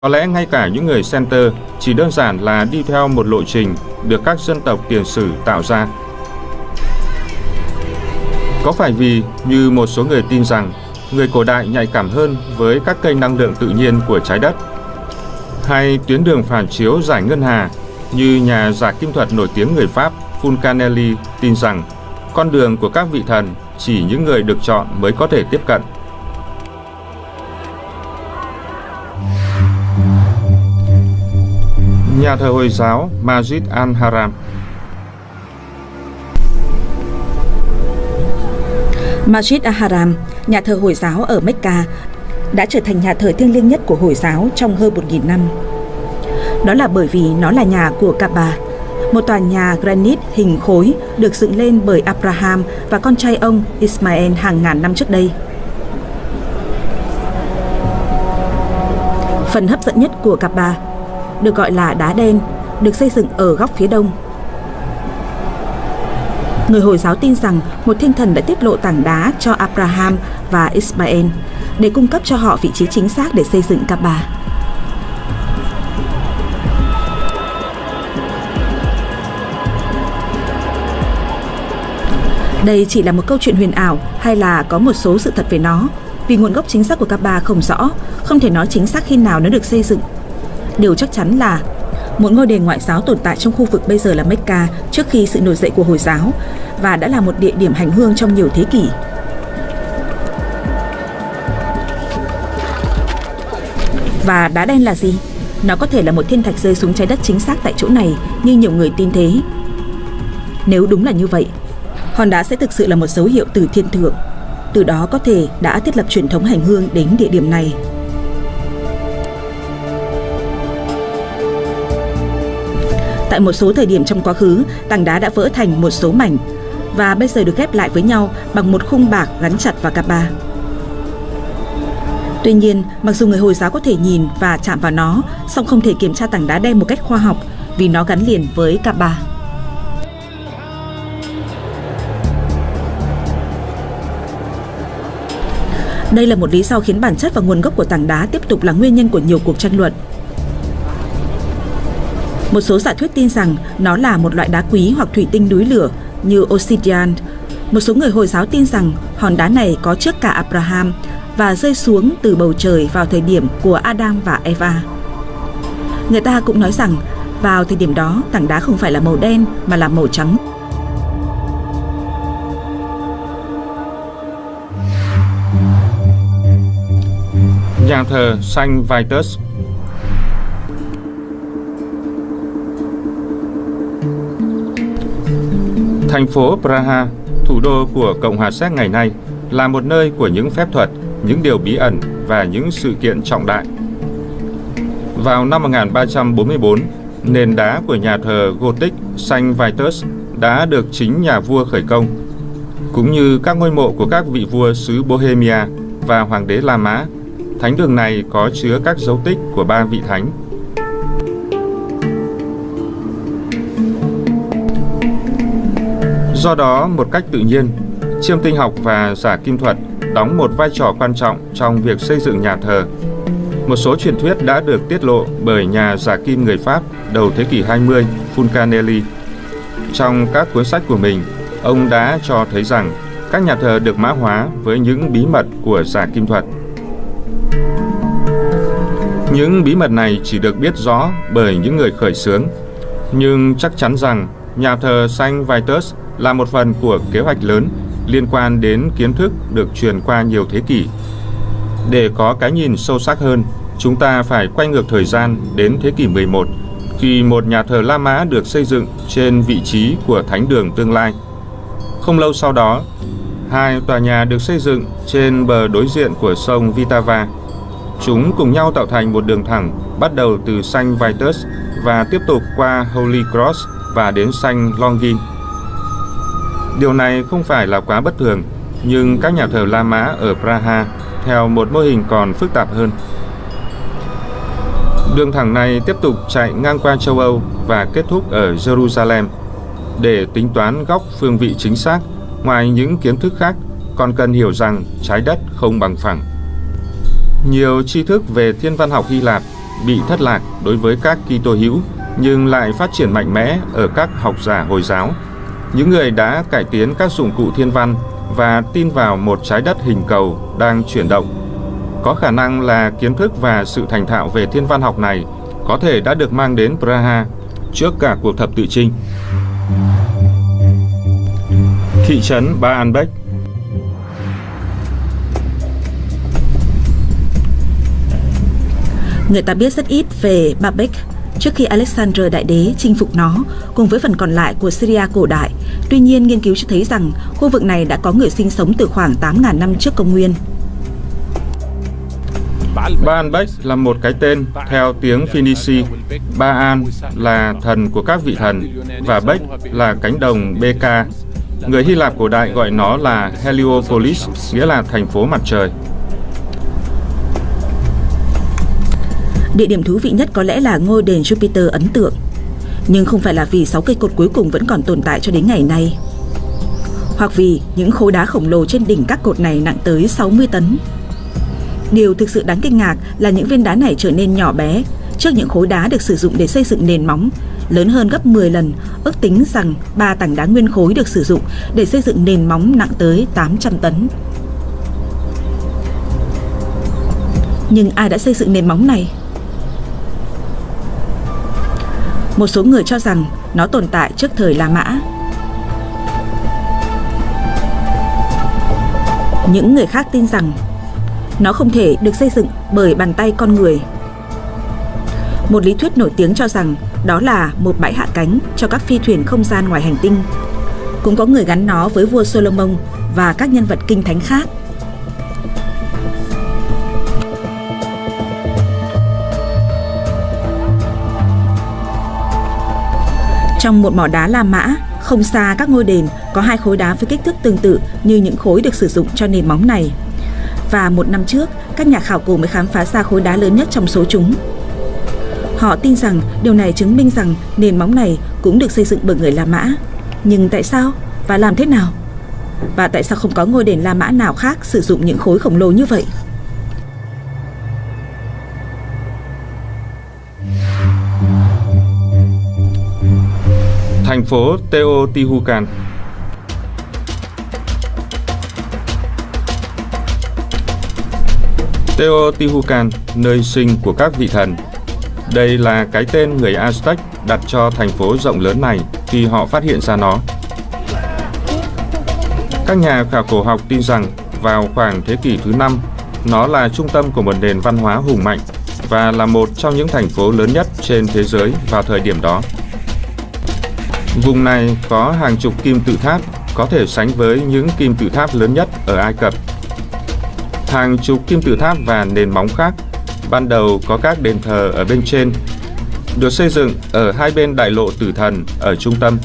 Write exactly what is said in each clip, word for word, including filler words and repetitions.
Có lẽ ngay cả những người center chỉ đơn giản là đi theo một lộ trình được các dân tộc tiền sử tạo ra. Có phải vì, như một số người tin rằng, người cổ đại nhạy cảm hơn với các kênh năng lượng tự nhiên của trái đất, hay tuyến đường phản chiếu giải ngân hà, như nhà giả kim thuật nổi tiếng người Pháp Fulcanelli tin rằng con đường của các vị thần chỉ những người được chọn mới có thể tiếp cận. Nhà thờ Hồi giáo Masjid al-Haram. Masjid al-Haram, nhà thờ Hồi giáo ở Mecca, đã trở thành nhà thờ thiêng liêng nhất của Hồi giáo trong hơn một nghìn năm. Đó là bởi vì nó là nhà của Kaaba, một tòa nhà granite hình khối được dựng lên bởi Abraham và con trai ông Ismail hàng ngàn năm trước đây. Phần hấp dẫn nhất của Kaaba, được gọi là đá đen, được xây dựng ở góc phía đông. Người Hồi giáo tin rằng một thiên thần đã tiết lộ tảng đá cho Abraham và Ismail để cung cấp cho họ vị trí chính xác để xây dựng Kaaba. Đây chỉ là một câu chuyện huyền ảo hay là có một số sự thật về nó, vì nguồn gốc chính xác của Kaaba không rõ, không thể nói chính xác khi nào nó được xây dựng. Điều chắc chắn là một ngôi đền ngoại giáo tồn tại trong khu vực bây giờ là Mecca trước khi sự nổi dậy của Hồi giáo, và đã là một địa điểm hành hương trong nhiều thế kỷ. Và đá đen là gì? Nó có thể là một thiên thạch rơi xuống trái đất chính xác tại chỗ này, như nhiều người tin thế. Nếu đúng là như vậy, hòn đá sẽ thực sự là một dấu hiệu từ thiên thượng, từ đó có thể đã thiết lập truyền thống hành hương đến địa điểm này. Tại một số thời điểm trong quá khứ, tảng đá đã vỡ thành một số mảnh và bây giờ được ghép lại với nhau bằng một khung bạc gắn chặt vào Kaaba. Tuy nhiên, mặc dù người Hồi giáo có thể nhìn và chạm vào nó, song không thể kiểm tra tảng đá đen một cách khoa học vì nó gắn liền với Kaaba. Đây là một lý do khiến bản chất và nguồn gốc của tảng đá tiếp tục là nguyên nhân của nhiều cuộc tranh luận. Một số giả thuyết tin rằng nó là một loại đá quý hoặc thủy tinh núi lửa như obsidian. Một số người Hồi giáo tin rằng hòn đá này có trước cả Abraham và rơi xuống từ bầu trời vào thời điểm của Adam và Eva. Người ta cũng nói rằng vào thời điểm đó tảng đá không phải là màu đen mà là màu trắng. Nhà thờ Saint Vitus. Thành phố Praha, thủ đô của Cộng hòa Séc ngày nay, là một nơi của những phép thuật, những điều bí ẩn và những sự kiện trọng đại. Vào năm một nghìn ba trăm bốn mươi tư, nền đá của nhà thờ Gothic Saint Vitus đã được chính nhà vua khởi công, cũng như các ngôi mộ của các vị vua xứ Bohemia và hoàng đế La Mã. Thánh đường này có chứa các dấu tích của ba vị thánh. Do đó, một cách tự nhiên, chiêm tinh học và giả kim thuật đóng một vai trò quan trọng trong việc xây dựng nhà thờ. Một số truyền thuyết đã được tiết lộ bởi nhà giả kim người Pháp đầu thế kỷ hai mươi, Fulcanelli. Trong các cuốn sách của mình, ông đã cho thấy rằng các nhà thờ được mã hóa với những bí mật của giả kim thuật. Những bí mật này chỉ được biết rõ bởi những người khởi xướng, nhưng chắc chắn rằng nhà thờ Saint Vitus là một phần của kế hoạch lớn liên quan đến kiến thức được truyền qua nhiều thế kỷ. Để có cái nhìn sâu sắc hơn, chúng ta phải quay ngược thời gian đến thế kỷ mười một, khi một nhà thờ La Mã được xây dựng trên vị trí của thánh đường tương lai. Không lâu sau đó, hai tòa nhà được xây dựng trên bờ đối diện của sông Vitava. Chúng cùng nhau tạo thành một đường thẳng bắt đầu từ Saint Vitus và tiếp tục qua Holy Cross và đến Saint Longin. Điều này không phải là quá bất thường, nhưng các nhà thờ La Mã ở Praha theo một mô hình còn phức tạp hơn. Đường thẳng này tiếp tục chạy ngang qua châu Âu và kết thúc ở Jerusalem. Để tính toán góc phương vị chính xác, ngoài những kiến thức khác, còn cần hiểu rằng trái đất không bằng phẳng. Nhiều tri thức về thiên văn học Hy Lạp bị thất lạc đối với các Kitô hữu nhưng lại phát triển mạnh mẽ ở các học giả Hồi giáo, những người đã cải tiến các dụng cụ thiên văn và tin vào một trái đất hình cầu đang chuyển động. Có khả năng là kiến thức và sự thành thạo về thiên văn học này có thể đã được mang đến Praha trước cả cuộc thập tự chinh. Thị trấn Baalbek. Người ta biết rất ít về Baalbek trước khi Alexander Đại Đế chinh phục nó cùng với phần còn lại của Syria cổ đại. Tuy nhiên, nghiên cứu cho thấy rằng khu vực này đã có người sinh sống từ khoảng tám nghìn năm trước công nguyên. Baalbek là một cái tên theo tiếng Phoenici. Baal là thần của các vị thần và Bek là cánh đồng Beka. Người Hy Lạp cổ đại gọi nó là Heliopolis, nghĩa là thành phố mặt trời. Địa điểm thú vị nhất có lẽ là ngôi đền Jupiter ấn tượng, nhưng không phải là vì sáu cây cột cuối cùng vẫn còn tồn tại cho đến ngày nay, hoặc vì những khối đá khổng lồ trên đỉnh các cột này nặng tới sáu mươi tấn. Điều thực sự đáng kinh ngạc là những viên đá này trở nên nhỏ bé trước những khối đá được sử dụng để xây dựng nền móng, lớn hơn gấp mười lần. Ước tính rằng ba tảng đá nguyên khối được sử dụng để xây dựng nền móng nặng tới tám trăm tấn. Nhưng ai đã xây dựng nền móng này? Một số người cho rằng nó tồn tại trước thời La Mã. Những người khác tin rằng nó không thể được xây dựng bởi bàn tay con người. Một lý thuyết nổi tiếng cho rằng đó là một bãi hạ cánh cho các phi thuyền không gian ngoài hành tinh. Cũng có người gắn nó với vua Solomon và các nhân vật kinh thánh khác. Trong một mỏ đá La Mã, không xa các ngôi đền, có hai khối đá với kích thước tương tự như những khối được sử dụng cho nền móng này. Và một năm trước, các nhà khảo cổ mới khám phá ra khối đá lớn nhất trong số chúng. Họ tin rằng điều này chứng minh rằng nền móng này cũng được xây dựng bởi người La Mã. Nhưng tại sao? Và làm thế nào? Và tại sao không có ngôi đền La Mã nào khác sử dụng những khối khổng lồ như vậy? Thành phố Teotihuacan. Teotihuacan, nơi sinh của các vị thần. Đây là cái tên người Aztec đặt cho thành phố rộng lớn này khi họ phát hiện ra nó. Các nhà khảo cổ học tin rằng vào khoảng thế kỷ thứ năm, nó là trung tâm của một nền văn hóa hùng mạnh và là một trong những thành phố lớn nhất trên thế giới vào thời điểm đó. Vùng này có hàng chục kim tự tháp, có thể sánh với những kim tự tháp lớn nhất ở Ai Cập. Hàng chục kim tự tháp và nền móng khác, ban đầu có các đền thờ ở bên trên, được xây dựng ở hai bên đại lộ tử thần ở trung tâm.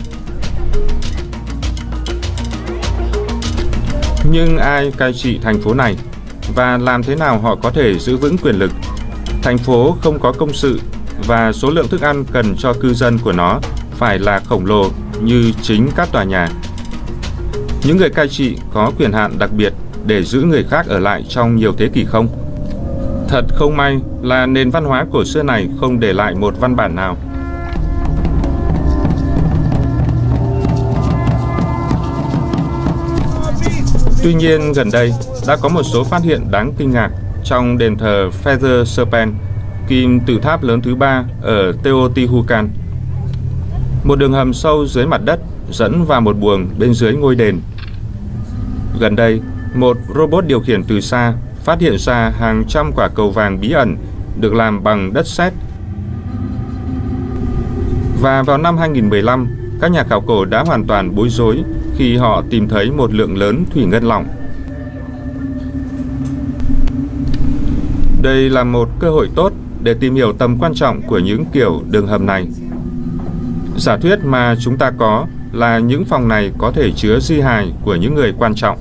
Nhưng ai cai trị thành phố này và làm thế nào họ có thể giữ vững quyền lực? Thành phố không có công sự và số lượng thức ăn cần cho cư dân của nó phải là khổng lồ như chính các tòa nhà. Những người cai trị có quyền hạn đặc biệt để giữ người khác ở lại trong nhiều thế kỷ không? Thật không may là nền văn hóa cổ xưa này không để lại một văn bản nào. Tuy nhiên, gần đây đã có một số phát hiện đáng kinh ngạc trong đền thờ Feather Serpent, kim tự tháp lớn thứ ba ở Teotihuacan. Một đường hầm sâu dưới mặt đất dẫn vào một buồng bên dưới ngôi đền. Gần đây, một robot điều khiển từ xa phát hiện ra hàng trăm quả cầu vàng bí ẩn được làm bằng đất sét. Và vào năm hai nghìn không trăm mười lăm, các nhà khảo cổ đã hoàn toàn bối rối khi họ tìm thấy một lượng lớn thủy ngân lỏng. Đây là một cơ hội tốt để tìm hiểu tầm quan trọng của những kiểu đường hầm này. Giả thuyết mà chúng ta có là những phòng này có thể chứa di hài của những người quan trọng.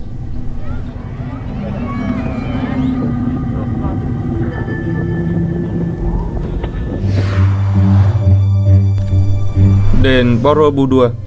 Đền Borobudur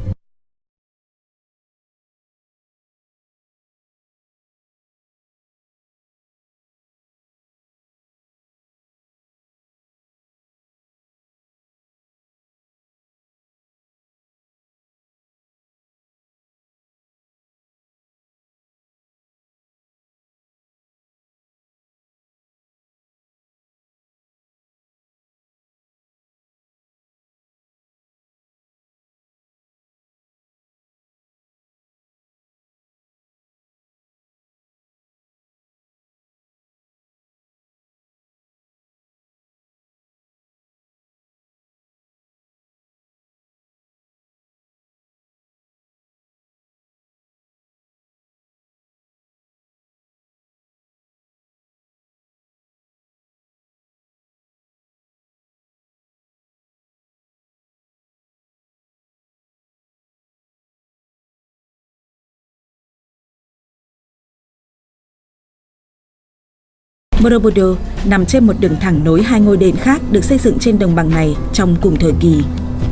Borobudur nằm trên một đường thẳng nối hai ngôi đền khác được xây dựng trên đồng bằng này trong cùng thời kỳ.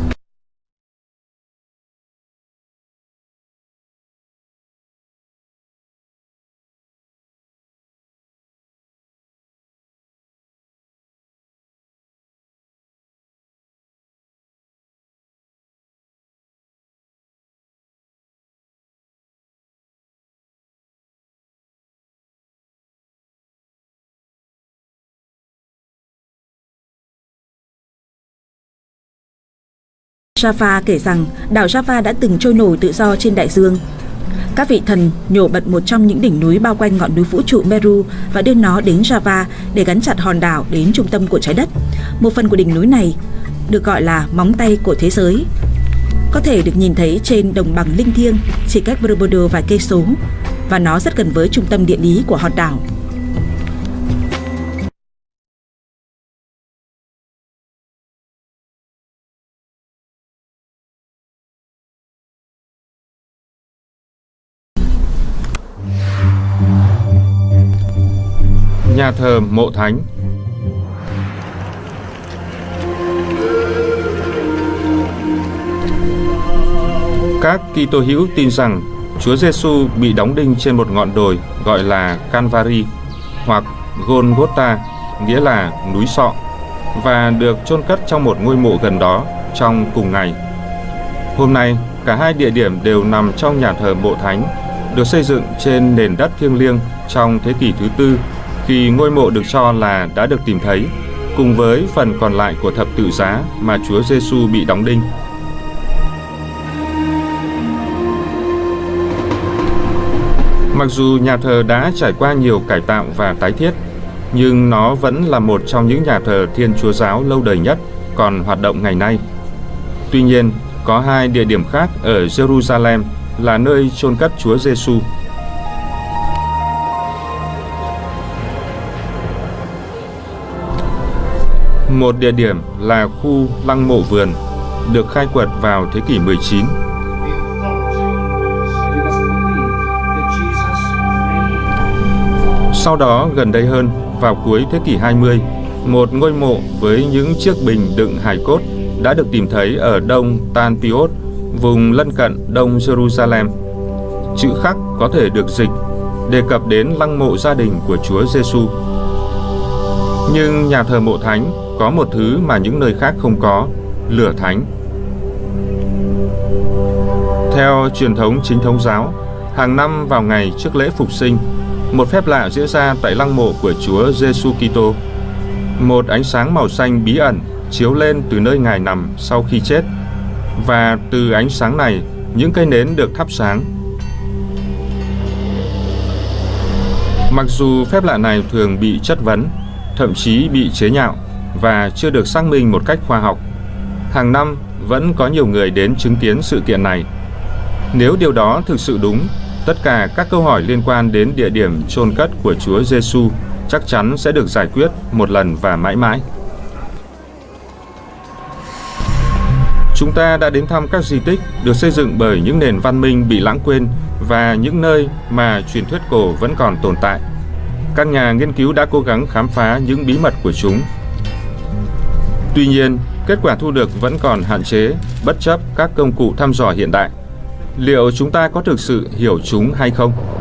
Java kể rằng đảo Java đã từng trôi nổi tự do trên đại dương. Các vị thần nhổ bật một trong những đỉnh núi bao quanh ngọn núi vũ trụ Meru và đưa nó đến Java để gắn chặt hòn đảo đến trung tâm của trái đất. Một phần của đỉnh núi này được gọi là móng tay của thế giới, có thể được nhìn thấy trên đồng bằng linh thiêng chỉ cách Borobudur vài cây số, và nó rất gần với trung tâm địa lý của hòn đảo. Nhà thờ Mộ Thánh. Các Kitô hữu tin rằng Chúa Giêsu bị đóng đinh trên một ngọn đồi gọi là Calvary hoặc Golgotha, nghĩa là núi sọ, và được chôn cất trong một ngôi mộ gần đó trong cùng ngày. Hôm nay, cả hai địa điểm đều nằm trong nhà thờ Mộ Thánh, được xây dựng trên nền đất thiêng liêng trong thế kỷ thứ tư, khi ngôi mộ được cho là đã được tìm thấy, cùng với phần còn lại của thập tự giá mà Chúa Giêsu bị đóng đinh. Mặc dù nhà thờ đã trải qua nhiều cải tạo và tái thiết, nhưng nó vẫn là một trong những nhà thờ Thiên Chúa giáo lâu đời nhất còn hoạt động ngày nay. Tuy nhiên, có hai địa điểm khác ở Jerusalem là nơi chôn cất Chúa Giêsu. Một địa điểm là khu lăng mộ vườn, được khai quật vào thế kỷ mười chín. Sau đó, gần đây hơn, vào cuối thế kỷ hai mươi, một ngôi mộ với những chiếc bình đựng hài cốt đã được tìm thấy ở đông Tanpiot, vùng lân cận đông Jerusalem. Chữ khắc có thể được dịch đề cập đến lăng mộ gia đình của Chúa Giêsu. Nhưng nhà thờ Mộ Thánh có một thứ mà những nơi khác không có: lửa thánh. Theo truyền thống chính thống giáo, hàng năm vào ngày trước lễ Phục sinh, một phép lạ diễn ra tại lăng mộ của Chúa Giêsu Kitô. Một ánh sáng màu xanh bí ẩn chiếu lên từ nơi Ngài nằm sau khi chết, và từ ánh sáng này, những cây nến được thắp sáng. Mặc dù phép lạ này thường bị chất vấn, thậm chí bị chế nhạo và chưa được xác minh một cách khoa học, hàng năm vẫn có nhiều người đến chứng kiến sự kiện này. Nếu điều đó thực sự đúng, tất cả các câu hỏi liên quan đến địa điểm chôn cất của Chúa Giêsu chắc chắn sẽ được giải quyết một lần và mãi mãi. Chúng ta đã đến thăm các di tích được xây dựng bởi những nền văn minh bị lãng quên và những nơi mà truyền thuyết cổ vẫn còn tồn tại. Các nhà nghiên cứu đã cố gắng khám phá những bí mật của chúng. Tuy nhiên, kết quả thu được vẫn còn hạn chế, bất chấp các công cụ thăm dò hiện đại. Liệu chúng ta có thực sự hiểu chúng hay không?